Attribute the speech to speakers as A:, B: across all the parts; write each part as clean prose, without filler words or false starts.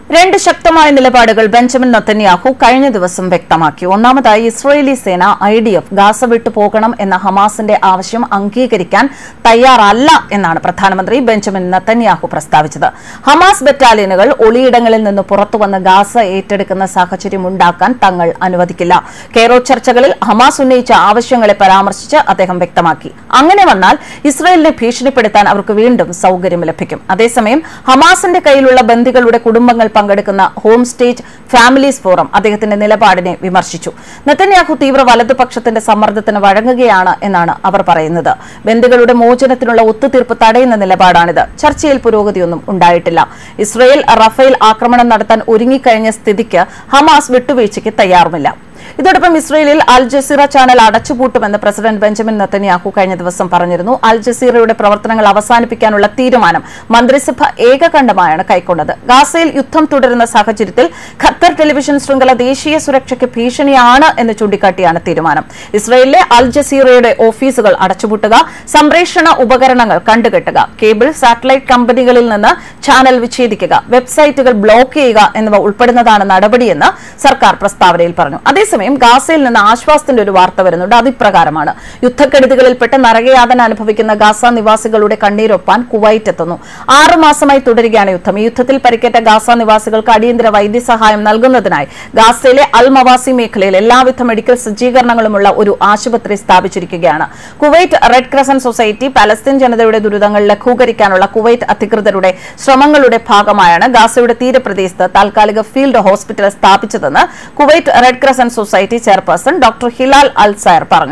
A: രണ്ട് ശക്തമായ നിലപാടുകൾ ബെഞ്ചമിൻ നെതന്യാഹു കഴിഞ്ഞ ദിവസം വ്യക്തമാക്കി. ഒന്നാമതായി, ഇസ്രായേലി സേന IDF ഗാസ വിട്ടു പോകണം എന്ന ഹമാസിന്റെ ആവശ്യം അംഗീകരിക്കാൻ തയ്യാറല്ല എന്നാണ് പ്രധാനമന്ത്രി ബെഞ്ചമിൻ നെതന്യാഹു പ്രസ്താവിച്ചത്. ഹമാസ് ബറ്റാലിയനുകൾ ഒളിയിടങ്ങളിൽ നിന്ന് പുറത്തുവന്ന് ഗാസ ഏറ്റെടുക്കുന്ന സാഹചര്യം ഉണ്ടാക്കാൻ തങ്ങൾ അനുവദിക്കില്ല. കെയ്റോ ചർച്ചകളിൽ ഹമാസ് ഉന്നയിച്ച ആവശ്യങ്ങളെ പരാമർശിച്ച് അദ്ദേഹം വ്യക്തമാക്കി. അങ്ങനെ വന്നാൽ ഇസ്രായേലിനെ ഭീഷണിപ്പെടുത്താൻ അവർക്ക് വീണ്ടും സൌകര്യം ലഭിക്കും. അതേസമയം ഹമാസിന്റെ കയ്യിലുള്ള ബന്ദികളുടെ കുടുംബങ്ങൾ പങ്കെടുക്കുന്ന ഹോം സ്റ്റേറ്റ് ഫാമിലീസ് ഫോറം അദ്ദേഹത്തിന്റെ നിലപാടിനെ വിമർശിച്ചു. നെതന്യാഹു തീവ്ര വലതുപക്ഷത്തിന്റെ സമ്മർദ്ദത്തിന് വഴങ്ങുകയാണ് എന്നാണ് അവർ പറയുന്നത്. ബന്ദികളുടെ മോചനത്തിനുള്ള ഒത്തുതീർപ്പ് തടയുന്ന നിലപാടാണിത്. ചർച്ചയിൽ പുരോഗതിയൊന്നും ഉണ്ടായിട്ടില്ല. ഇസ്രായേൽ റഫേൽ ആക്രമണം നടത്താൻ ഒരുങ്ങിക്കഴിഞ്ഞ സ്ഥിതിക്ക് ഹമാസ് വിട്ടുവീഴ്ചയ്ക്ക് തയ്യാറുമില്ല. ഇതോടൊപ്പം ഇസ്രായേലിൽ അൽ ജസീറ ചാനൽ അടച്ചുപൂട്ടുമെന്ന് പ്രസിഡന്റ് ബെഞ്ചമിൻ നെതന്യാഹു കഴിഞ്ഞ ദിവസം പറഞ്ഞിരുന്നു. അൽ ജസീറയുടെ പ്രവർത്തനങ്ങൾ അവസാനിപ്പിക്കാനുള്ള തീരുമാനം മന്ത്രിസഭ ഏകകണ്ഠമായാണ് കൈക്കൊണ്ടത്. ഗാസയിൽ യുദ്ധം തുടരുന്ന സാഹചര്യത്തിൽ ഖത്തർ ടെലിവിഷൻ ശൃംഖല ദേശീയ സുരക്ഷയ്ക്ക് ഭീഷണിയാണ് എന്ന് ചൂണ്ടിക്കാട്ടിയാണ് തീരുമാനം. ഇസ്രായേലിലെ അൽ ജസീറയുടെ ഓഫീസുകൾ അടച്ചുപൂട്ടുക, സംപ്രേഷണ ഉപകരണങ്ങൾ കണ്ടുകെട്ടുക, കേബിൾ സാറ്റലൈറ്റ് കമ്പനികളിൽ നിന്ന് ചാനൽ വിച്ഛേദിക്കുക, വെബ്സൈറ്റുകൾ ബ്ലോക്ക് ചെയ്യുക എന്നിവ ഉൾപ്പെടുന്നതാണ് നടപടിയെന്ന് സർക്കാർ പ്രസ്താവനയിൽ പറഞ്ഞു. അതേസമയം ഗാസയിൽ നിന്ന് ആശ്വാസത്തിന്റെ ഒരു വാർത്ത വരുന്നുണ്ട്. അതിപ്രകാരമാണ്: യുദ്ധക്കെടുതികളിൽപ്പെട്ട് നരകയാതന അനുഭവിക്കുന്ന ഗാസ നിവാസികളുടെ കണ്ണീരൊപ്പാൻ കുവൈറ്റ് എത്തുന്നു. 6 മാസമായി തുടരുകയാണ് യുദ്ധം. ഈ യുദ്ധത്തിൽ പരിക്കേറ്റ ഗാസ നിവാസികൾക്ക് അടിയന്തര വൈദ്യസഹായം നൽകുന്നതിനായി ഗാസയിലെ അൽ മവാസി മേഖലയിൽ എല്ലാവിധ മെഡിക്കൽ സജ്ജീകരണങ്ങളുമുള്ള ഒരു ആശുപത്രി സ്ഥാപിച്ചിരിക്കുകയാണ്. Kuwait Red Crescent Society Palestine ജനതയുടെ ദുരിതങ്ങൾ ലഘൂകരിക്കാനുള്ള കുവൈറ്റ് അധികൃതരുടെ ശ്രമങ്ങളുടെ ഭാഗമായാണ് ഗാസയുടെ തീരപ്രദേശത്ത് താൽക്കാലിക ഫീൽഡ് ഹോസ്പിറ്റൽ സ്ഥാപിച്ചതെന്ന് Kuwait Red Crescent Society chairperson doctor Hilal Al Sayer പറഞ്ഞു.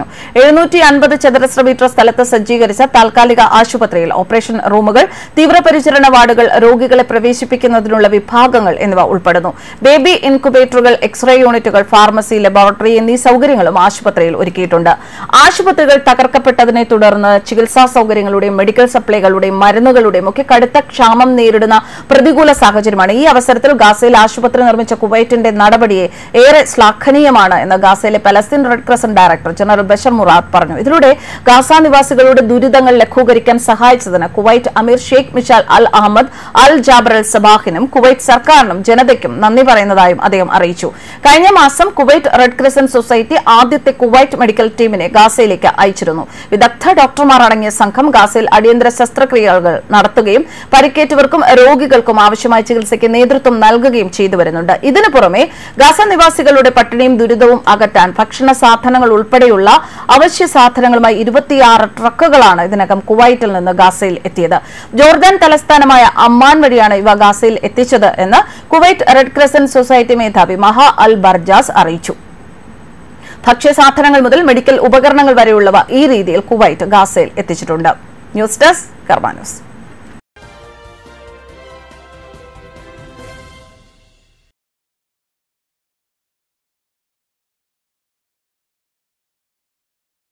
A: 750 ചതുരശ്ര മീറ്റർ സ്ഥലത്ത് സജ്ജീകരിച്ച താൽക്കാലിക ആശുപത്രിയിൽ ഓപ്പറേഷൻ റൂമുകൾ, തീവ്രപരിചരണ വാർഡുകൾ, രോഗികളെ പ്രവേശിപ്പിക്കുന്നതിനുള്ള വിഭാഗങ്ങൾ എന്നിവ ഉൾപ്പെടുന്നു. ബേബി ഇൻകുബേറ്ററുകൾ, എക്സ്റേ യൂണിറ്റുകൾ, ഫാർമസി, ലബോറട്ടറി എന്നീ സൌകര്യങ്ങളും ആശുപത്രിയിൽ ഒരുക്കിയിട്ടുണ്ട്. ആശുപത്രികൾ തകർക്കപ്പെട്ടതിനെ തുടർന്ന് ചികിത്സാ സൌകര്യങ്ങളുടെയും മെഡിക്കൽ സപ്ലൈകളുടെയും മരുന്നുകളുടെയും ഒക്കെ കടുത്ത ക്ഷാമം നേരിടുന്ന പ്രതികൂല സാഹചര്യമാണ്. ഈ അവസരത്തിൽ ഗാസയിൽ ആശുപത്രി നിർമ്മിച്ച കുവൈറ്റിന്റെ നടപടിയെ ഏറെ ശ്ലാഘനീയമാണ് എന്ന് ഗാസയിലെ Palestine Red Crescent director general Bashar Murad പറഞ്ഞു. ഇതിലൂടെ ഗാസ നിവാസികളുടെ ദുരിതങ്ങൾ ലഘൂകരിക്കാൻ സഹായിച്ചതിന് Kuwait Amir Sheikh Mishal Al Ahmad Al Jaber Al സബാഹിനും കുവൈറ്റ് സർക്കാരിനും ജനതയ്ക്കും നന്ദി പറയുന്നതായും അദ്ദേഹം അറിയിച്ചു. കഴിഞ്ഞ മാസം കുവൈറ്റ് റെഡ് ക്രസന്റ് സൊസൈറ്റി ആദ്യത്തെ കുവൈറ്റ് മെഡിക്കൽ ടീമിനെ ഗാസയിലേക്ക് അയച്ചിരുന്നു. വിദഗ്ധ ഡോക്ടർമാർ അടങ്ങിയ സംഘം ഗാസയിൽ അടിയന്തര ശസ്ത്രക്രിയകൾ നടത്തുകയും പരിക്കേറ്റവർക്കും രോഗികൾക്കും ആവശ്യമായ ചികിത്സയ്ക്ക് നേതൃത്വം നൽകുകയും ചെയ്തു വരുന്നുണ്ട്. ഇതിനു പുറമെ ഗാസ നിവാസികളുടെ പട്ടിണിയും ദുരിതവും അകറ്റാൻ ഭക്ഷണ സാധനങ്ങൾ ഉൾപ്പെടെയുള്ള അവശ്യ സാധനങ്ങളുമായി 26 ട്രക്കുകളാണ് ഇതിനകം കുവൈറ്റിൽ നിന്ന് ഗാസയിൽ എത്തിയത്. ജോർദാൻ തലസ്ഥാനമായ അമ്മാൻ വഴിയാണ് ഇവ ഗാസയിൽ എത്തിച്ചത് എന്ന് കുവൈറ്റ് റെഡ് ക്രസന്റ് സൊസൈറ്റി മേധാവി മഹാ അൽ ബർജാസ് അറിയിച്ചു. ഭക്ഷ്യസാധനങ്ങൾ മുതൽ മെഡിക്കൽ ഉപകരണങ്ങൾ വരെയുള്ളവ ഈ രീതിയിൽ കുവൈറ്റ് ഗാസയിൽ എത്തിച്ചിട്ടുണ്ട്. News desk Karma news.